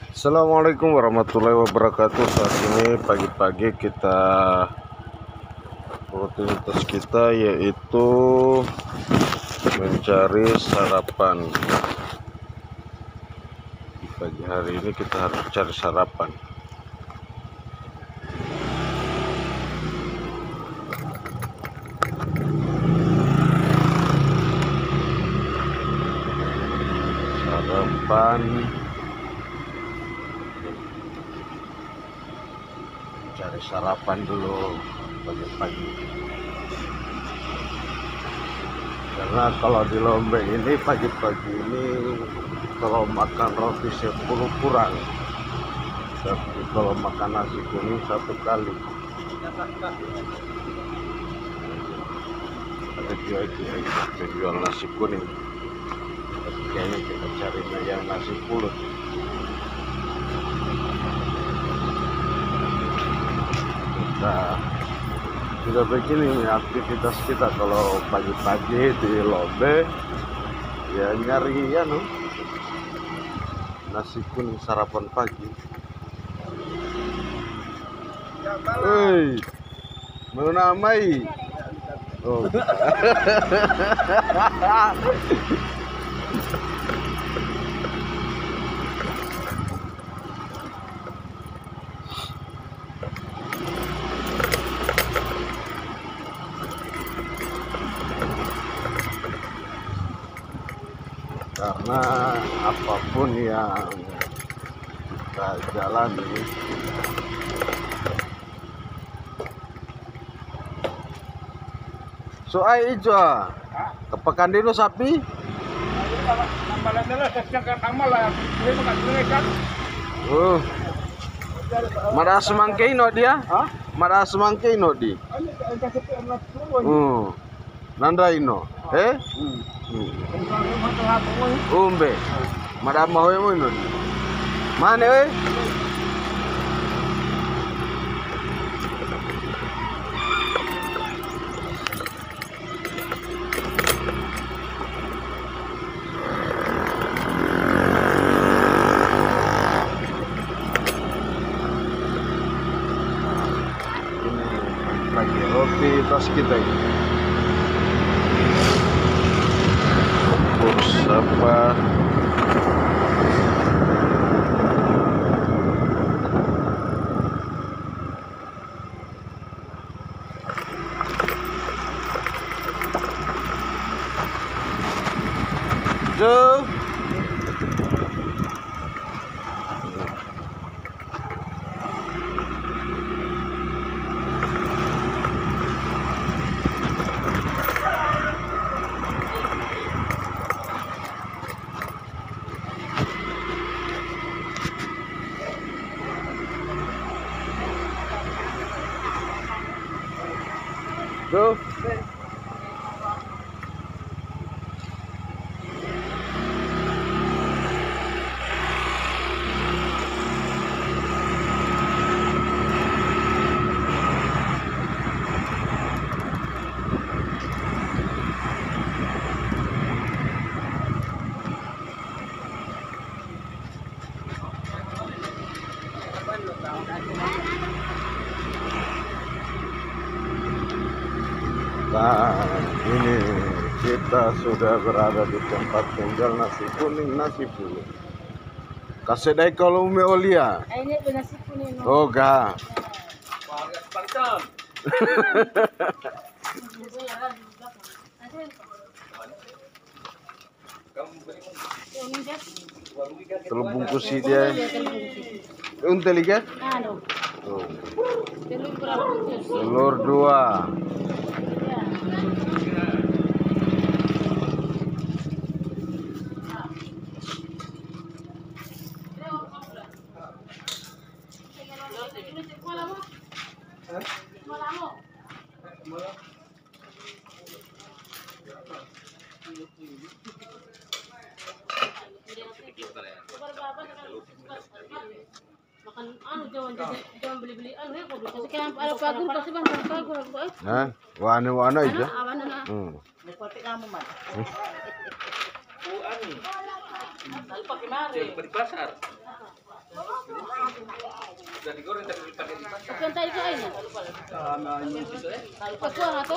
Assalamualaikum warahmatullahi wabarakatuh. Saat ini pagi-pagi kita rutinitas kita yaitu mencari sarapan. Pagi hari ini kita harus cari sarapan. Cari sarapan dulu pagi-pagi. Karena kalau di Lombeng ini pagi-pagi ini kalau makan roti 10 kurang. Tapi kalau makan nasi kuning 1 kali. Ada jual nasi kuning. Tapi kayaknya kita cari yang nasi pulut. Nah, sudah begini aktivitas kita kalau pagi-pagi di Lombeng ya nyari nasi kuning sarapan pagi. Hei, mau namai? Oh. Karena apapun yang kita jalani soai ijo kepekan dulu sapi mada semangke ino dia mada semangke ino di nanda ino umbe mada mahoy mo ino mana lagi roti tas kita ini kurs apa Jo Go. Nah, ini kita sudah berada di tempat tinggal nasi kuning nasi pulut. Kasedai kalau ume olia. Ini nasi kuning. Oh ga. Terbungkus dia. Untel iga? Anu. Oh. Telur berapa? Telur 2. Makan anu jangan beli-beli anu ya kudu kasih kan ada pagur kasih bang pagur aku Hah? Wana aja. awana Kopi kamu mah. anu pakai mari Di pasar. ya? Pasuan atau?